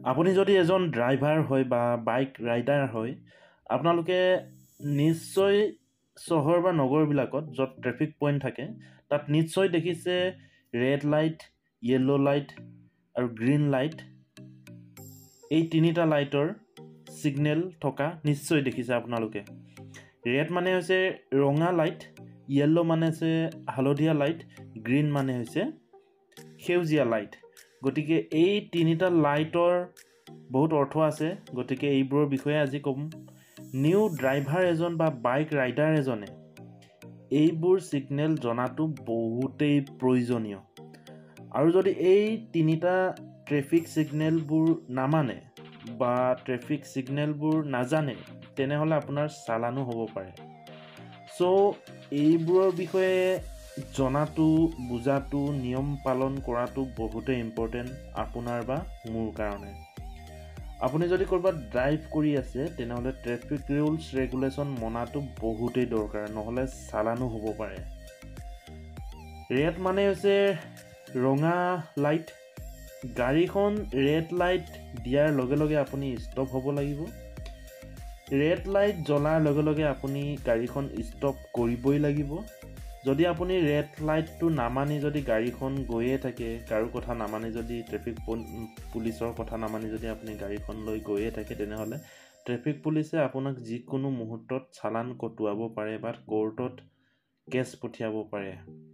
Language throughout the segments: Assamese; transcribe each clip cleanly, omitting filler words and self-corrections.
আপুনি যদি এজন ড্ৰাইভাৰ হয় বা বাইক ৰাইডাৰ হয়, আপোনালোকে নিশ্চয় চহৰ বা নগৰবিলাকত য'ত ট্ৰেফিক পইণ্ট থাকে তাত নিশ্চয় দেখিছে ৰেড লাইট, য়েল্ল' লাইট আৰু গ্ৰীণ লাইট। এই তিনিটা লাইটৰ ছিগনেল থকা নিশ্চয় দেখিছে আপোনালোকে। ৰেড মানে হৈছে ৰঙা লাইট, য়েল্ল' মানে হৈছে হালধীয়া লাইট, গ্ৰীণ মানে হৈছে সেউজীয়া লাইট। গতিকে এই তিনিটা লাইটৰ বহুত অৰ্থ আছে, গতিকে এইবোৰৰ বিষয়ে আজি ক'ম। নিউ ড্ৰাইভাৰ এজন বা বাইক ৰাইডাৰ এজনে এইবোৰ ছিগনেল জনাটো বহুতেই প্ৰয়োজনীয়। আৰু যদি এই তিনিটা ট্ৰেফিক ছিগনেলবোৰ নামানে বা ট্ৰেফিক ছিগনেলবোৰ নাজানে, তেনেহ'লে আপোনাৰ চালানো হ'ব পাৰে। চ' এইবোৰৰ বিষয়ে জনাটো, বুজাটো, নিয়ম পালন কৰাটো বহুতেই ইম্পৰ্টেণ্ট আপোনাৰ বা মোৰ কাৰণে। আপুনি যদি ক'ৰবাত ড্ৰাইভ কৰি আছে, তেনেহ'লে ট্ৰেফিক ৰুলছ ৰেগুলেশ্যন মনাটো বহুতেই দৰকাৰ, নহ'লে চালানো হ'ব পাৰে। ৰেড মানে হৈছে ৰঙা লাইট। গাড়ীখন ৰেড লাইট দিয়াৰ লগে লগে আপুনি ষ্টপ হ'ব লাগিব। ৰেড লাইট জ্বলাৰ লগে লগে আপুনি গাড়ীখন ষ্টপ কৰিবই লাগিব। যদি আপুনি ৰেড লাইটটো নামানি যদি গাড়ীখন গৈয়ে থাকে, কাৰো কথা নামানি যদি ট্ৰেফিক পুলিচৰ কথা নামানি যদি আপুনি গাড়ীখন লৈ গৈয়ে থাকে, তেনেহ'লে ট্ৰেফিক পুলিচে আপোনাক যিকোনো মুহূৰ্তত চালান কটোৱাব পাৰে বা কোৰ্টত কেছ পঠিয়াব পাৰে।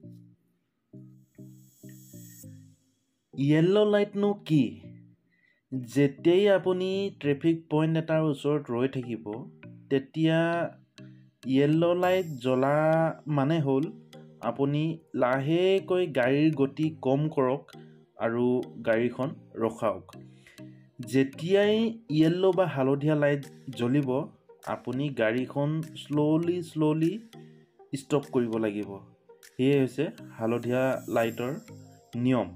য়েল্ল' লাইটনো কি? যেতিয়াই আপুনি ট্ৰেফিক পইণ্ট এটাৰ ওচৰত ৰৈ থাকিব, তেতিয়া য়েল্ল' লাইট জ্বলা মানে হ'ল আপুনি লাহেকৈ গাড়ীৰ গতি কম কৰক আৰু গাড়ীখন ৰখাওক। যেতিয়াই য়েল্ল' বা হালধীয়া লাইট জ্বলিব, আপুনি গাড়ীখন শ্ল'লি ষ্টপ কৰিব লাগিব। সেয়ে হৈছে হালধীয়া লাইটৰ নিয়ম।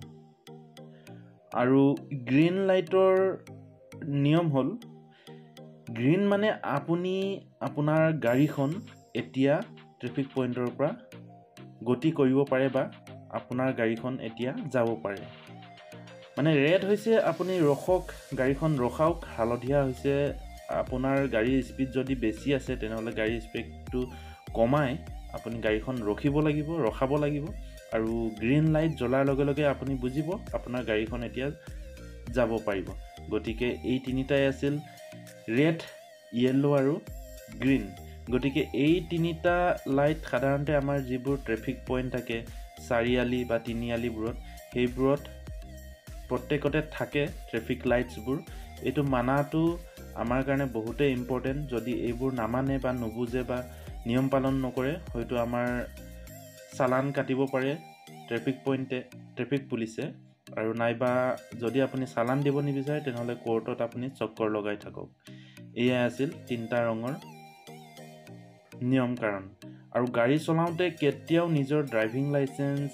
আৰু গ্ৰীণ লাইটৰ নিয়ম হ'ল, গ্ৰীণ মানে আপুনি আপোনাৰ গাড়ীখন এতিয়া ট্ৰেফিক পইণ্টৰ পৰা গতি কৰিব পাৰে বা আপোনাৰ গাড়ীখন এতিয়া যাব পাৰে। মানে ৰেড হৈছে আপুনি ৰখক, গাড়ীখন ৰখাওক। হালধীয়া হৈছে আপোনাৰ গাড়ীৰ স্পীড যদি বেছি আছে, তেনেহ'লে গাড়ীৰ স্পীডটো কমাই আপুনি গাড়ীখন ৰখাব লাগিব। আৰু গ্ৰীণ লাইট জ্বলাৰ লগে লগে আপুনি বুজিব আপোনাৰ গাড়ীখন এতিয়া যাব পাৰিব। গতিকে এই তিনিটাই আছিল ৰেড, য়েল্ল' আৰু গ্ৰীণ। গতিকে এই তিনিটা লাইট সাধাৰণতে আমাৰ যিবোৰ ট্ৰেফিক পইণ্ট থাকে চাৰিআলি বা তিনিআলিবোৰত, সেইবোৰত প্ৰত্যেকতে থাকে ট্ৰেফিক লাইটছবোৰ। এইটো মানাটো আমাৰ কাৰণে বহুতেই ইম্পৰ্টেণ্ট। যদি এইবোৰ নামানে বা নুবুজে বা নিয়ম পালন নকৰে, হয়তো আমাৰ চালান কাটিব পাৰে ট্ৰেফিক পুলিচে। আৰু নাইবা যদি আপুনি চালান দিব নিবিচাৰে, তেনেহ'লে কোৰ্টত আপুনি চক্কৰ লগাই থাকক। এয়াই আছিল তিনিটা ৰঙৰ নিয়ম কাৰণ। আৰু গাড়ী চলাওঁতে কেতিয়াও নিজৰ ড্ৰাইভিং লাইচেঞ্চ,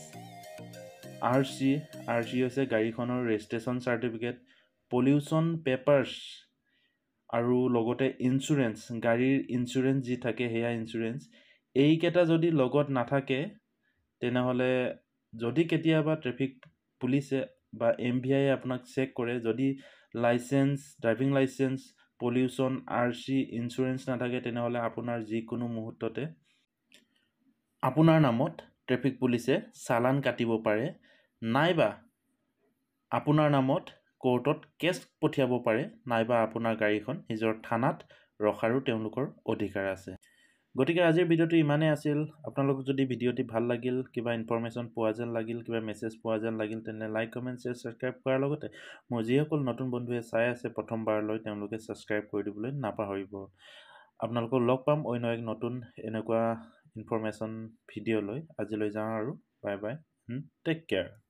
RC হৈছে গাড়ীখনৰ ৰেজিষ্ট্ৰেশ্যন চাৰ্টিফিকেট, পলিউশ্যন পেপাৰ্ছ আৰু লগতে ইঞ্চুৰেঞ্চ, গাড়ীৰ ইঞ্চুৰেঞ্চ যি থাকে সেয়া ইঞ্চুৰেঞ্চ, এইকেইটা যদি লগত নাথাকে, তেনেহ'লে যদি কেতিয়াবা ট্ৰেফিক পুলিচে বা MVI আপোনাক চেক কৰে, যদি driving licence, pollution, RC, insurance নাথাকে, তেনেহ'লে আপোনাৰ যিকোনো মুহূৰ্ততে আপোনাৰ নামত ট্ৰেফিক পুলিচে চালান কাটিব পাৰে, নাইবা আপোনাৰ নামত কোৰ্টত কেছ পঠিয়াব পাৰে, নাইবা আপোনাৰ গাড়ীখন নিজৰ থানাত ৰখাৰো তেওঁলোকৰ অধিকাৰ আছে। গতিকে আজিৰ ভিডিঅ'টো ইমানেই আছিল। আপোনালোকক যদি ভিডিঅ'টি ভাল লাগিল, কিবা ইনফৰমেশ্যন পোৱা যেন লাগিল, কিবা মেছেজ পোৱা যেন লাগিল, তেনে লাইক, কমেণ্ট, শ্বেয়াৰ, ছাবস্ক্ৰাইব কৰাৰ লগতে মোৰ যিসকল নতুন বন্ধুৱে চাই আছে প্ৰথমবাৰলৈ, তেওঁলোকে ছাবস্ক্ৰাইব কৰি দিবলৈ নাপাহৰিব। আপোনালোকক লগ পাম অন্য এক নতুন এনেকুৱা ইনফৰমেশ্যন ভিডিঅ'লৈ। আজিলৈ যাওঁ আৰু বাই বাই, টেক কেয়াৰ।